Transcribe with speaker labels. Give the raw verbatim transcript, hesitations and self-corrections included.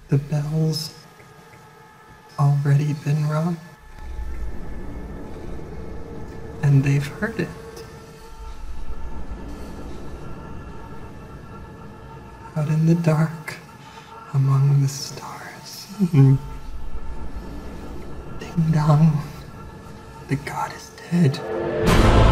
Speaker 1: The bell's already been rung, and they've heard it. Out in the dark, among the stars. Ding dong, the god is dead.